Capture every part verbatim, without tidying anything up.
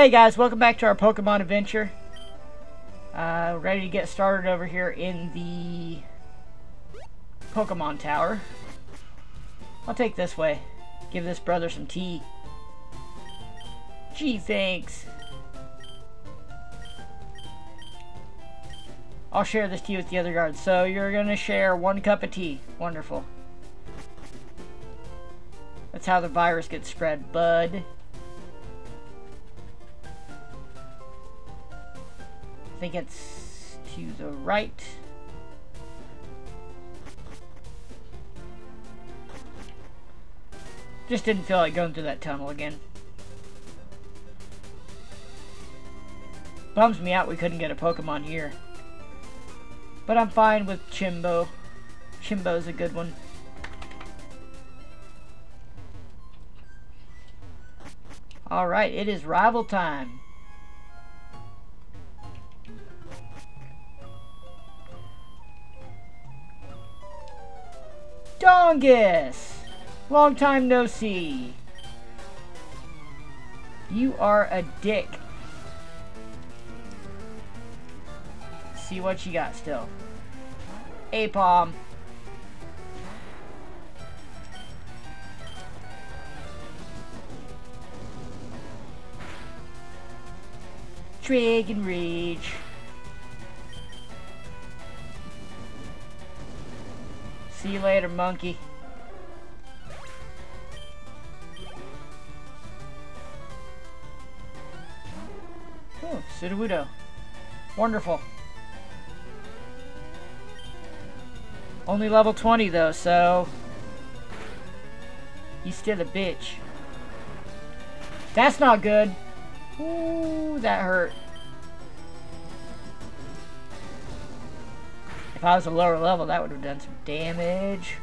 Hey guys, welcome back to our Pokemon adventure. Uh, ready to get started over here in the Pokemon Tower. I'll take this way. Give this brother some tea. Gee, thanks. I'll share this tea with the other guards. So you're gonna share one cup of tea. Wonderful. That's how the virus gets spread, bud. I think it's to the right. Just didn't feel like going through that tunnel again. Bums me out we couldn't get a Pokemon here. But I'm fine with Chimbo. Chimbo's a good one. Alright, it is rival time. Dongus! Long time no see. You are a dick. See what you got still. Apom. Dragon Rage. See you later, monkey. Oh, Sudowoodo. Wonderful. Only level twenty though, so he's still a bitch. That's not good. Ooh, that hurt. If I was a lower level, that would have done some damage.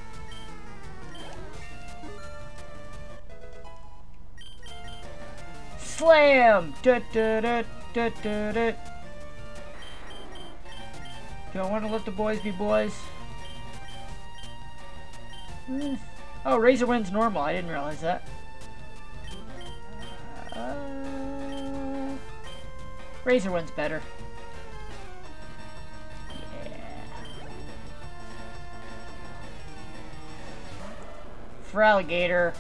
Slam! Da, da, da, da, da, da. Do I want to let the boys be boys? Hmm. Oh, Razor Wind's normal. I didn't realize that. Uh, Razor Wind's better. For alligator.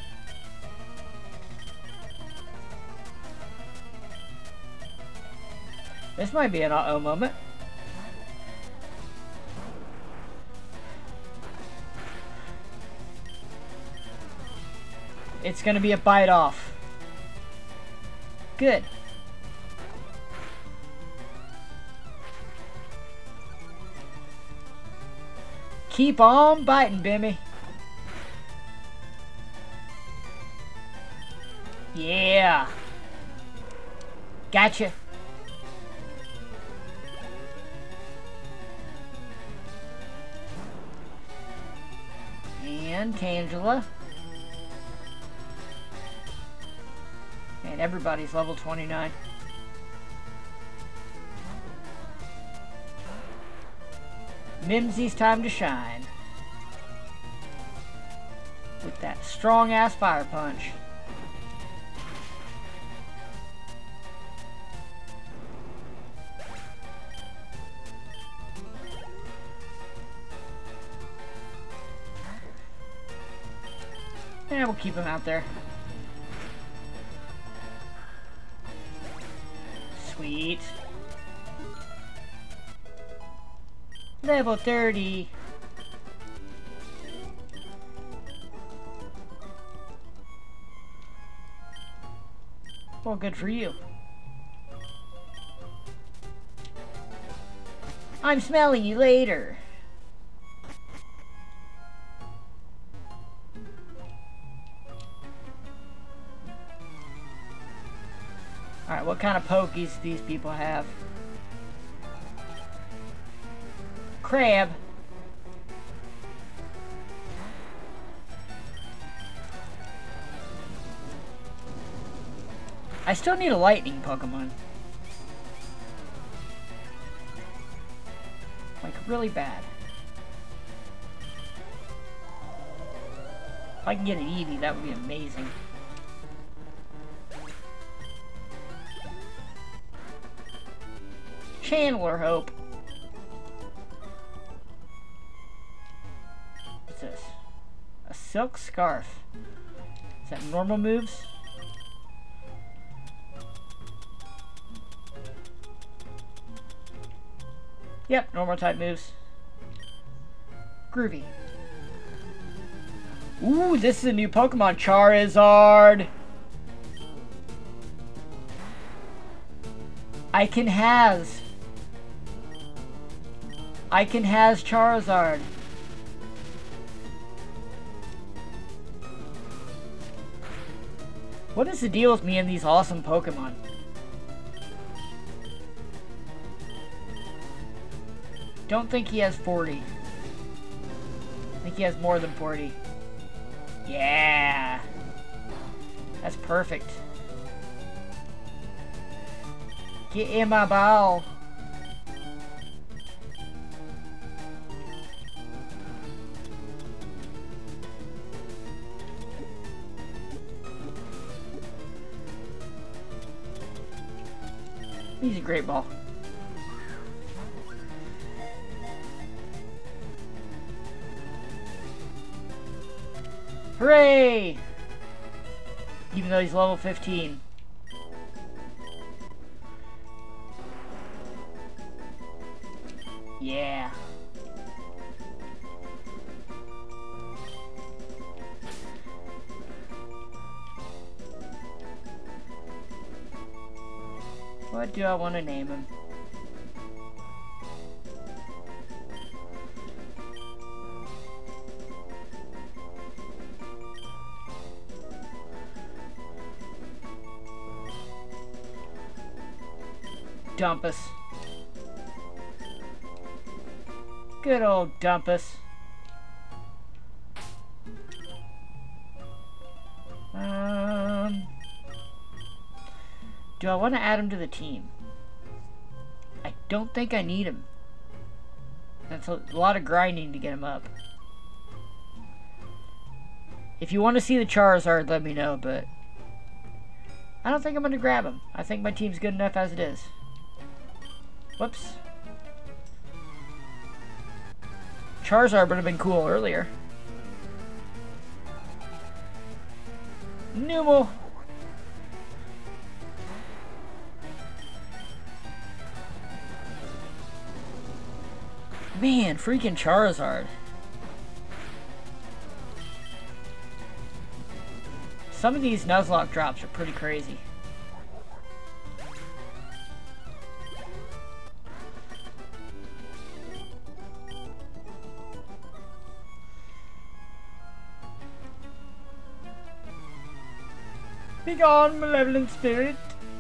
This might be an uh-oh moment. It's gonna be a bite off. Good. Keep on biting, Bimmy. Yeah. Gotcha. And Tangela. And everybody's level twenty-nine. Mimsy's time to shine. With that strong-ass fire punch. And we'll keep him out there. Sweet. Level thirty. Well, good for you. I'm smelling you later. Alright, what kind of pokies do these people have? Crab. I still need a lightning Pokemon. Like, really bad. If I can get an Eevee, that would be amazing. Chandler Hope. What's this? A silk scarf. Is that normal moves? Yep, normal type moves. Groovy. Ooh, this is a new Pokemon, Charizard. I can has. I can has Charizard. What is the deal with me and these awesome Pokemon? Don't think he has forty. I think he has more than forty. Yeah. That's perfect. Get in my ball. He's a great ball. Hooray! Even though he's level fifteen. Yeah. What do I want to name him? Dumpus. Good old Dumpus. Um, do I want to add him to the team? I don't think I need him. That's a lot of grinding to get him up. If you want to see the Charizard, let me know, but I don't think I'm going to grab him. I think my team's good enough as it is. Whoops. Charizard would have been cool earlier. Numel. Man, freaking Charizard. Some of these Nuzlocke drops are pretty crazy. Begone, malevolent spirit.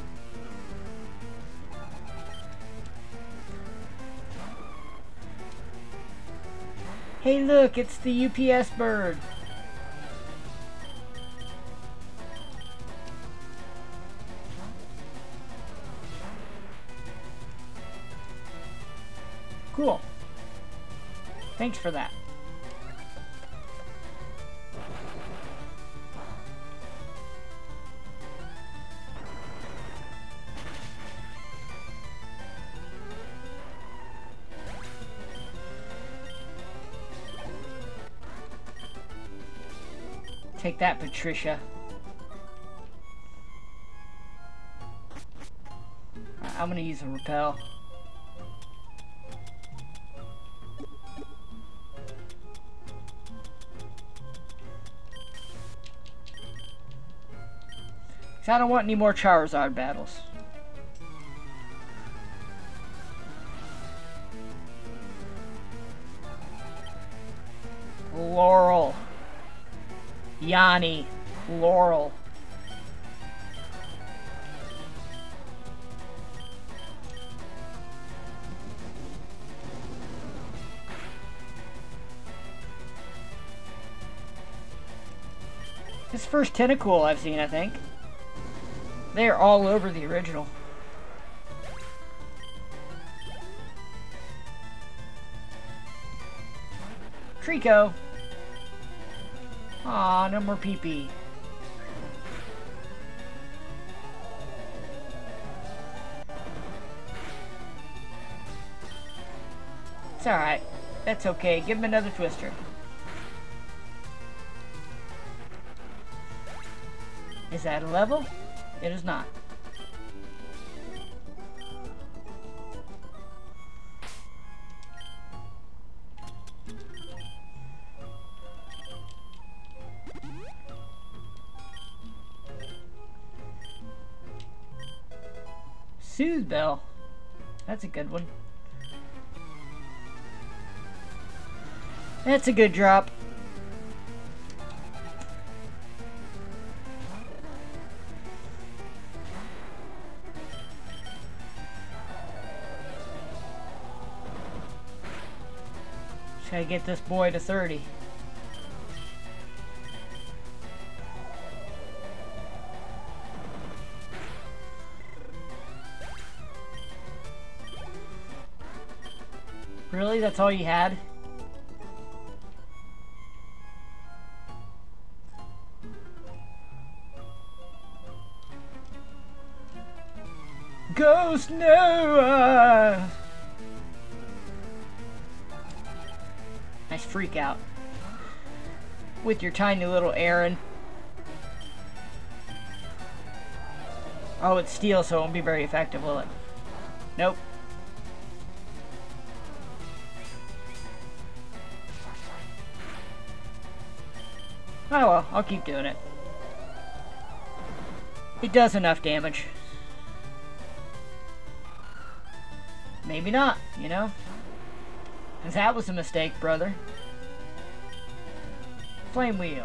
Hey look, it's the U P S bird. Cool. Thanks for that. Take that, Patricia. I'm gonna use a repel. Cause I don't want any more Charizard battles. Laurel. Yanni. Laurel. This first Tentacool I've seen, I think. They're all over the original. Trico. Aw, no more pee-pee. It's alright. That's okay. Give him another twister. Is that a level? It is not. Soothe Bell. That's a good one. That's a good drop. Just gotta get this boy to thirty. Really? That's all you had? Ghost Noah! Nice freak out. With your tiny little Aaron. Oh, it's steel, so it won't be very effective, will it? Nope. Oh well, I'll keep doing it. It does enough damage. Maybe not, you know? Because that was a mistake, brother. Flame Wheel.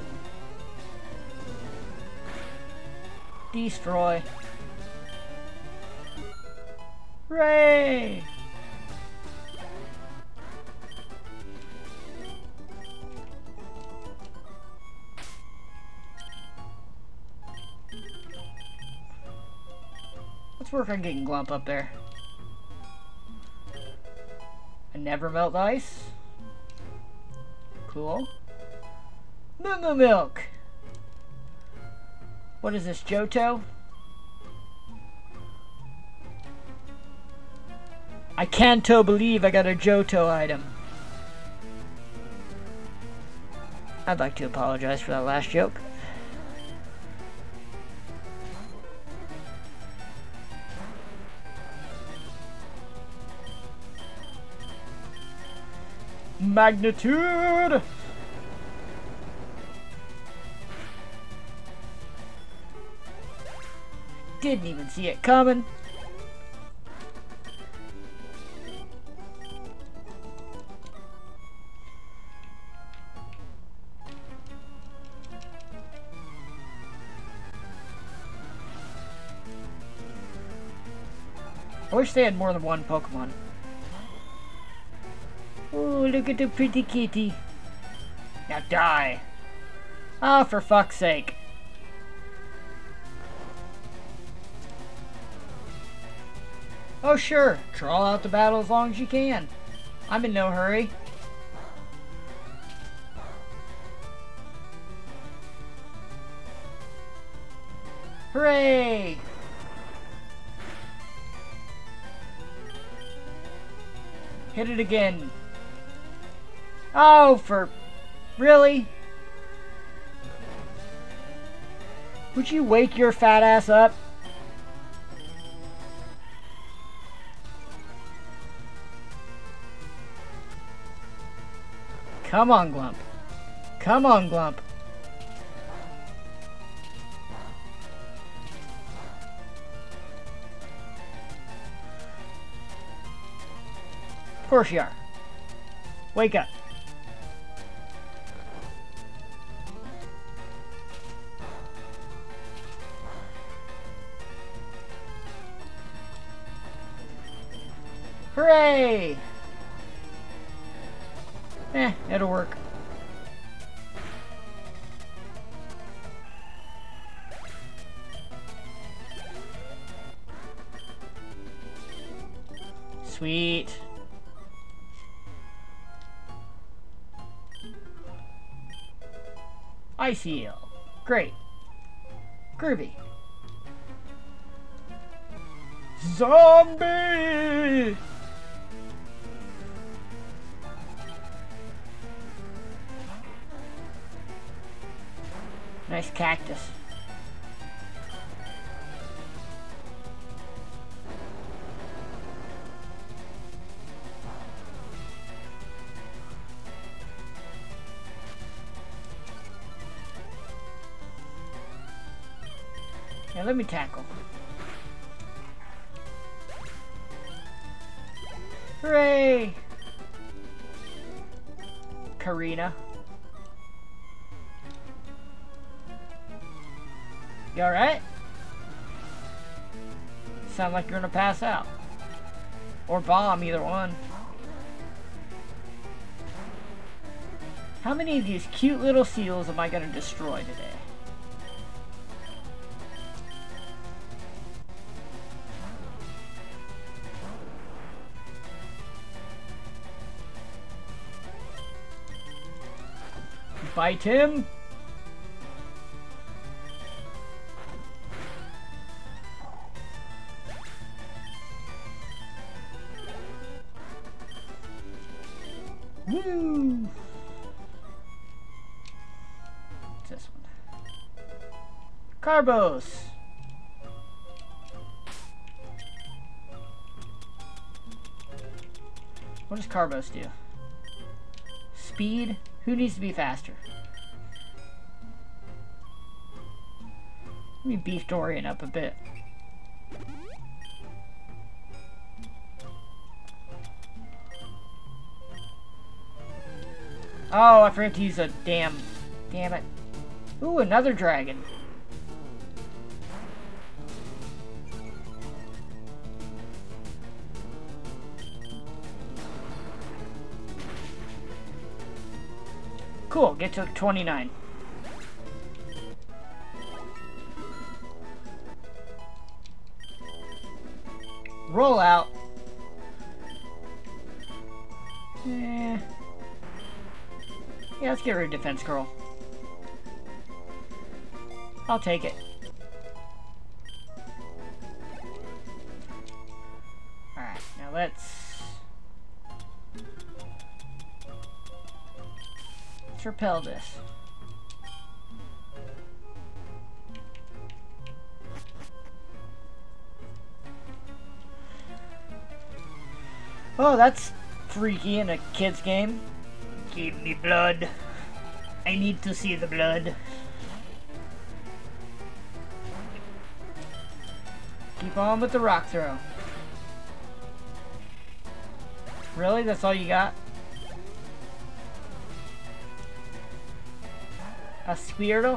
Destroy. Hooray! Let's work on getting Glump up there. And never melt ice. Cool. Moo Moo Milk. What is this, Johto? I can't believe I got a Johto item. I'd like to apologize for that last joke. Magnitude! Didn't even see it coming. I wish they had more than one Pokemon. Oh, look at the pretty kitty. Now die. Oh, for fuck's sake. Oh, sure. Draw out the battle as long as you can. I'm in no hurry. Hooray! Hit it again. Oh, for... Really? Would you wake your fat ass up? Come on, Glump. Come on, Glump. Of course you are. Wake up. Hooray! Eh, it'll work. Sweet. Icy Eel. Great. Groovy. Zombie! Nice cactus. Yeah, let me tackle. Hooray! Karina. You alright? Sound like you're gonna pass out. Or bomb, either one. How many of these cute little seals am I gonna destroy today? Bite him! Woo! What's this one? Carbos! What does Carbos do? Speed? Who needs to be faster? Let me beef Dorian up a bit. Oh, I forgot to use a damn... Damn it. Ooh, another dragon. Cool, get to twenty-nine. Roll out. Eh. Yeah, let's get rid of Defense Curl. I'll take it. Alright, now let's... Let's repel this. Oh, that's freaky in a kid's game. Give me blood. I need to see the blood. Keep on with the rock throw. Really? That's all you got? A Squirtle?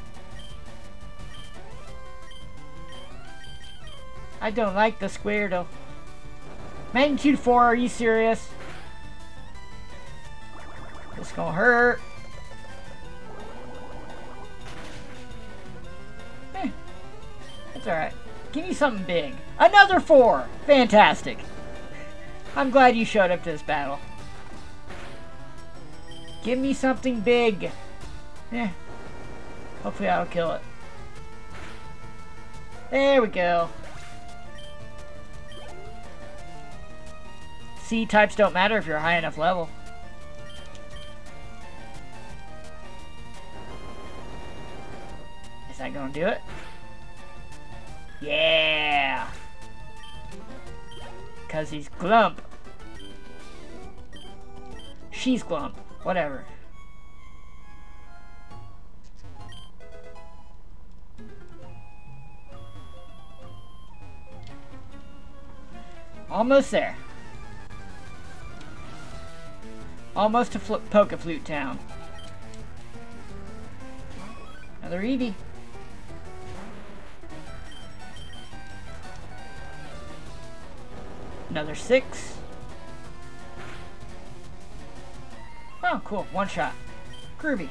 I don't like the Squirtle. Magnitude four, are you serious? This gonna hurt. Eh, that's alright. Give me something big. Another four! Fantastic. I'm glad you showed up to this battle. Give me something big. Eh. Hopefully that'll kill it. There we go. C types don't matter if you're a high enough level. Is that gonna do it? Yeah! Cause he's Glump. She's Glump. Whatever. Almost there. Almost to Fl Poke-Flute Town. Another Eevee. Another six. Oh, cool. One shot. Groovy.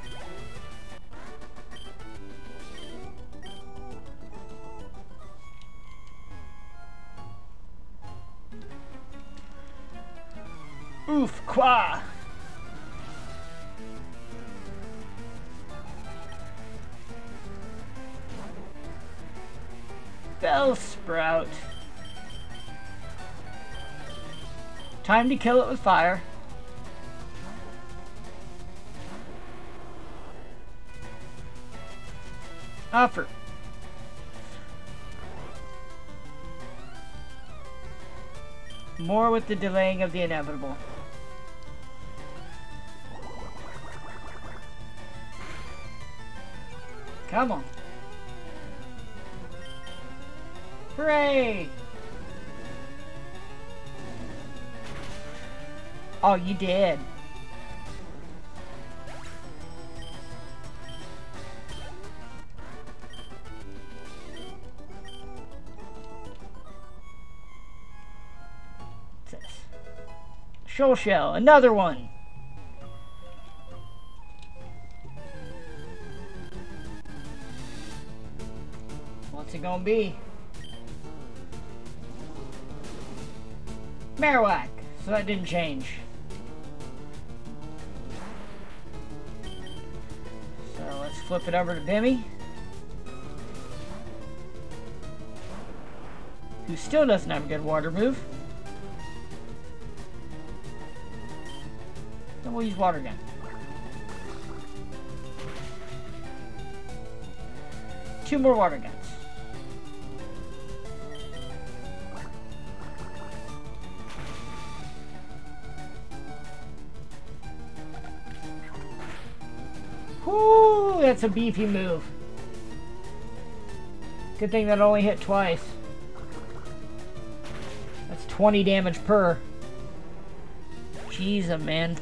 Oof, qua! Bellsprout. Time to kill it with fire. Offer. More with the delaying of the inevitable. Come on. Hooray! Oh, you did. What's this? Shoal shell, another one. What's it gonna be? Marowak, so that didn't change. So let's flip it over to Bimmy, who still doesn't have a good water move. Then we'll use water gun. Two more water guns. Whoo, that's a beefy move. Good thing that only hit twice. That's twenty damage per. Jeez, man.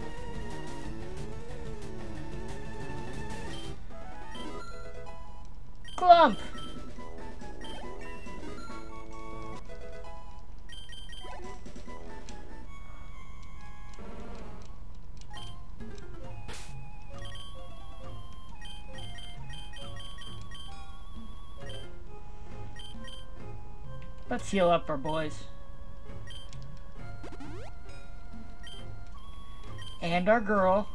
Glump! Let's heal up our boys. And our girl.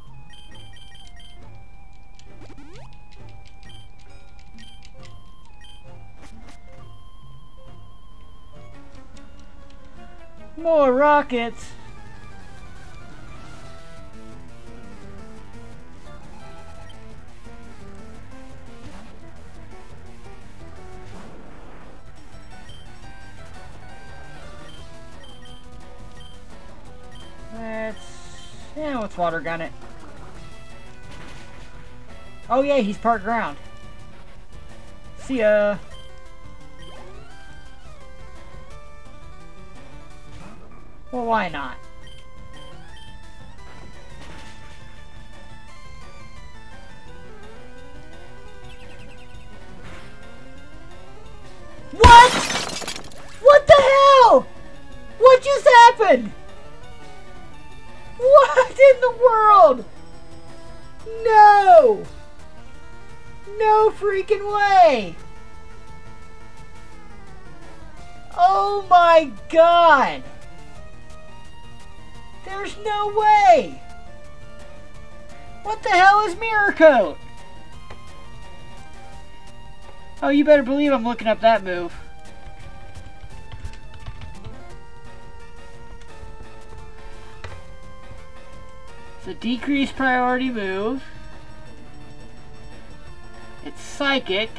More rockets! Let's... yeah, let's water gun it. Oh yeah, he's part ground. See ya! Well, why not? What? What the hell? What just happened? What in the world? No! No freaking way! Oh my god! There's no way! What the hell is Mirror Coat? Oh, you better believe I'm looking up that move. It's a decreased priority move. It's psychic.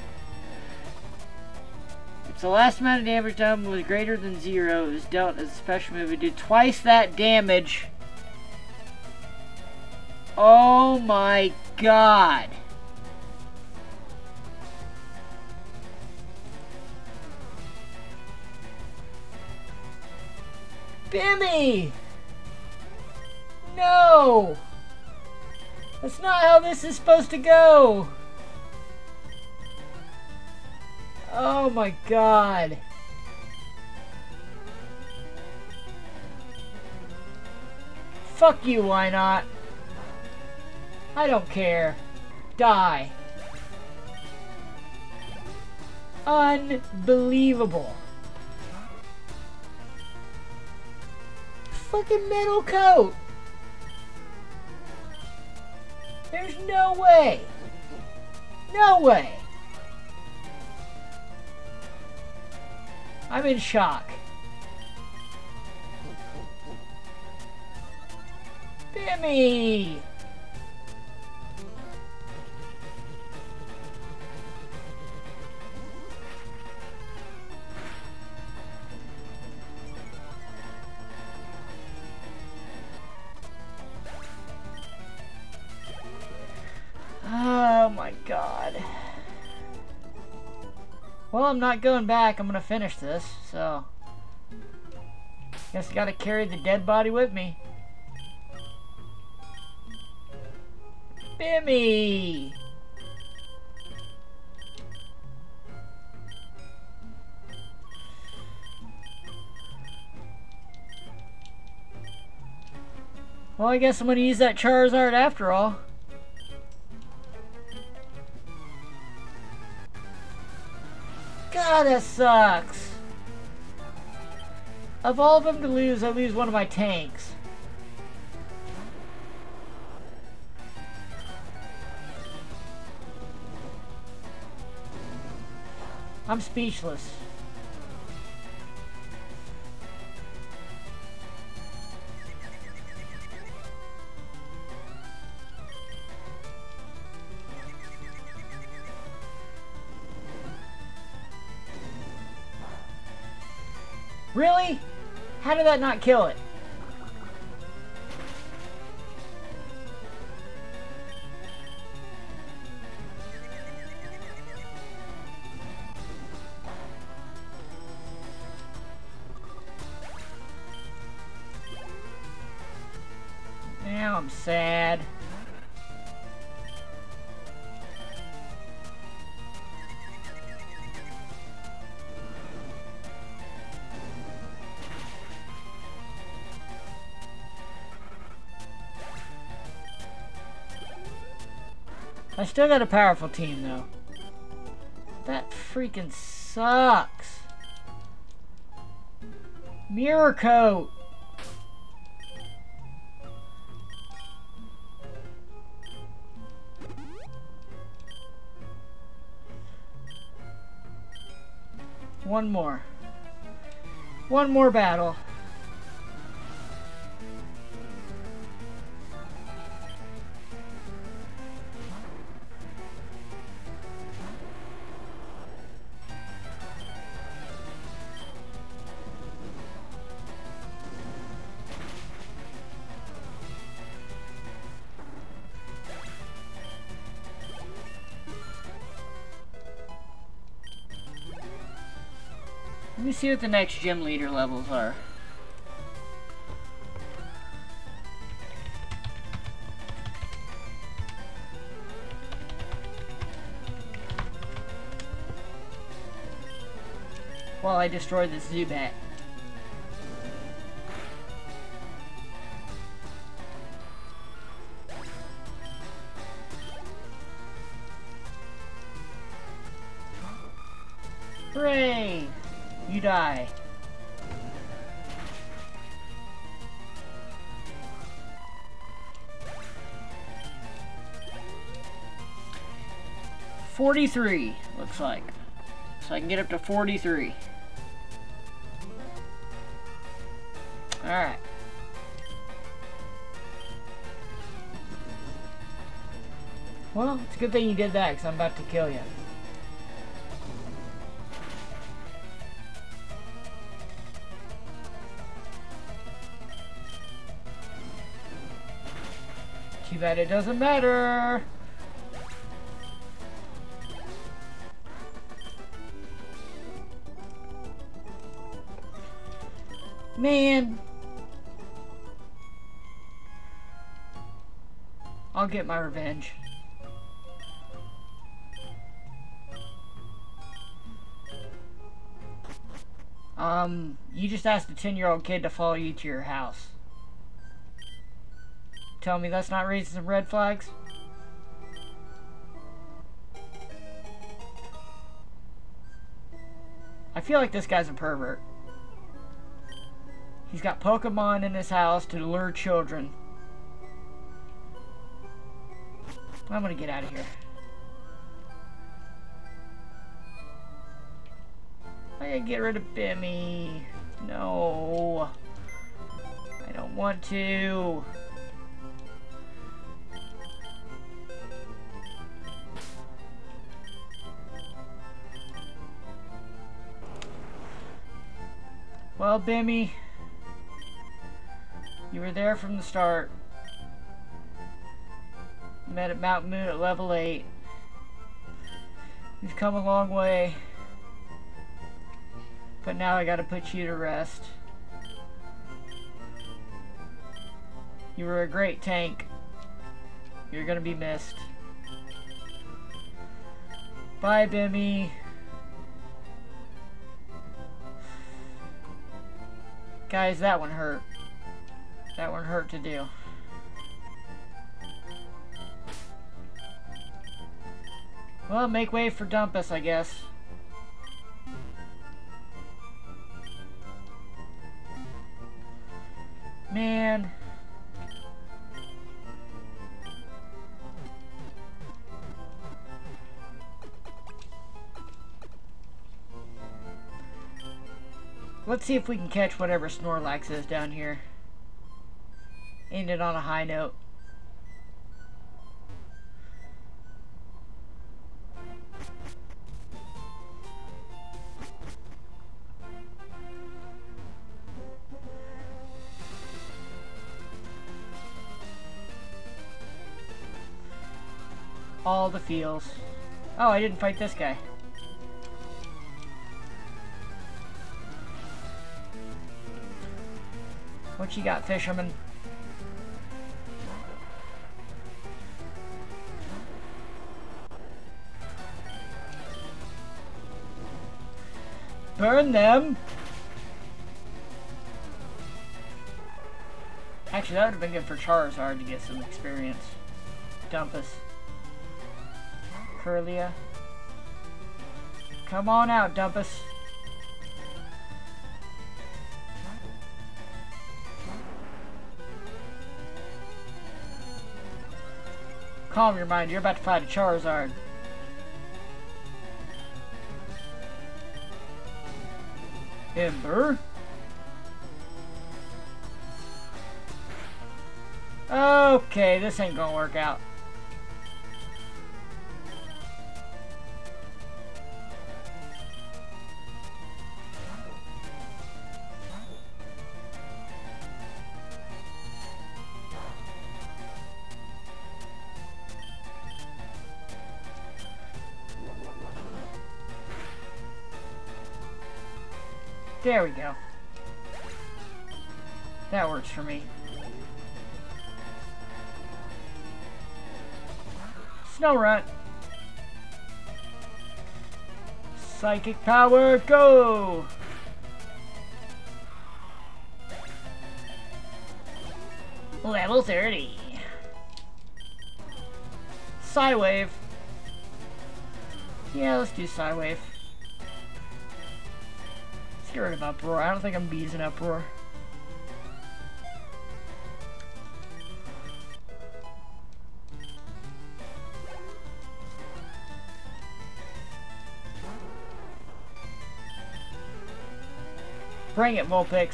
If the last amount of damage done was greater than zero, it was dealt as a special move. It did twice that damage. Oh my god. Bimmy! No! That's not how this is supposed to go! Oh my god. Fuck you, why not? I don't care. Die. Unbelievable. Fucking metal coat. There's no way. No way. I'm in shock. Bimmy! Well, I'm not going back. I'm gonna finish this, so... Guess I gotta carry the dead body with me. Bimmy! Well, I guess I'm gonna use that Charizard after all. God, that sucks. Of all of them to lose, I lose one of my tanks. I'm speechless. Really? How did that not kill it? Now I'm sad. I still got a powerful team, though. That freaking sucks. Mirror coat. One more. One more battle. Let me see what the next gym leader levels are. While I destroy this Zubat. Hooray! You die. forty-three, looks like. So I can get up to forty-three. Alright. Well, it's a good thing you did that, because I'm about to kill you. Too bad it doesn't matter. Man. I'll get my revenge. Um, you just asked a ten-year-old kid to follow you to your house. Tell me that's not raising some red flags? I feel like this guy's a pervert. He's got Pokemon in his house to lure children. I'm gonna get out of here. I gotta get rid of Bimmy. No. I don't want to. Well, Bimmy, you were there from the start. Met at Mount Moon at level eight. We've come a long way. But now I gotta put you to rest. You were a great tank. You're gonna be missed. Bye, Bimmy. Guys, that one hurt. That one hurt to do. Well, make way for Dumpus, I guess. Man. Let's see if we can catch whatever Snorlax is down here. End it on a high note. All the feels. Oh, I didn't fight this guy. What you got, fisherman? Burn them! Actually, that would have been good for Charizard to get some experience. Dumpus. Curlia. Come on out, Dumpus. Calm your mind, you're about to fight a Charizard. Ember. Okay, this ain't gonna work out. There we go. That works for me. Snorunt. Psychic power, go! Level thirty. Psywave. Yeah, let's do Psywave. Let's get rid of Uproar. I don't think I'm using Uproar. Bring it, Vulpix.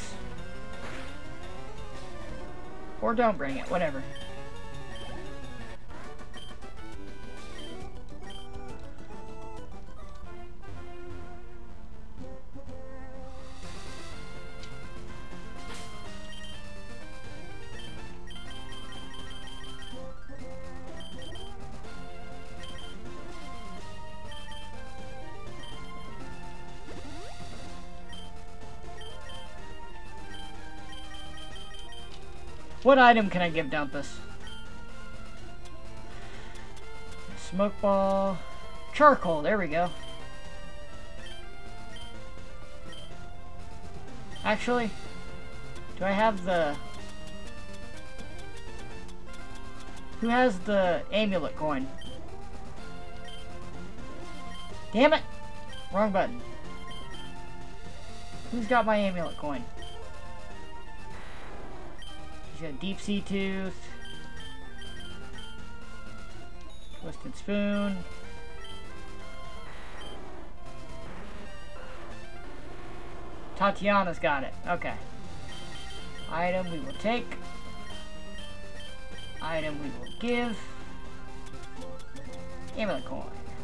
Or don't bring it, whatever. What item can I give Dumpus? Smoke ball. Charcoal, there we go. Actually, do I have the... Who has the amulet coin? Damn it! Wrong button. Who's got my amulet coin? He's got Deep Sea Tooth, Twisted Spoon, Tatiana's got it. Okay. Item we will take. Item we will give. Amulet coin.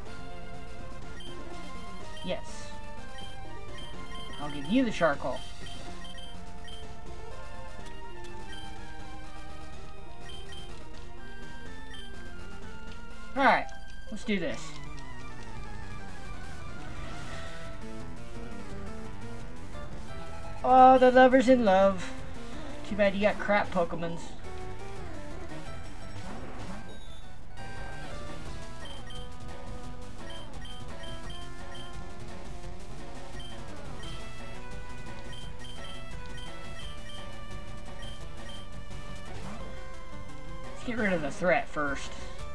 Yes. I'll give you the charcoal. Alright, let's do this. Oh, the lover's in love. Too bad you got crap Pokemons. Let's get rid of the threat first.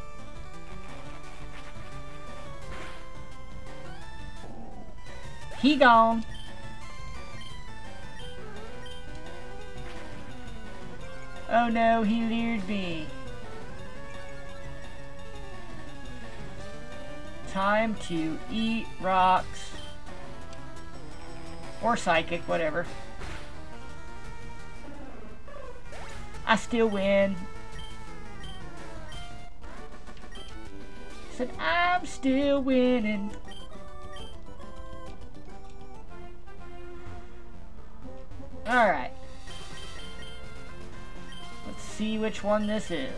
He gone. Oh no, he lured me. Time to eat rocks. Or psychic, whatever. I still win. Said I'm still winning. Alright. Let's see which one this is.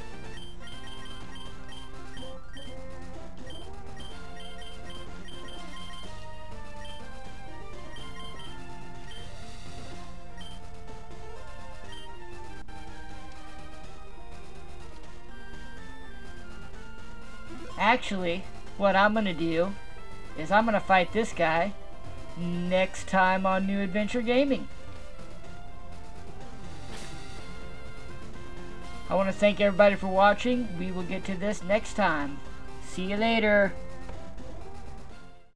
Actually, what I'm gonna do is I'm gonna fight this guy next time on New Adventure Gaming. I want to thank everybody for watching. We will get to this next time. See you later.